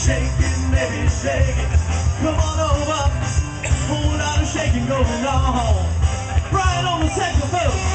Shake it, baby, shake it. Come on over. Whole lot of shaking going on. Right on the saxophone.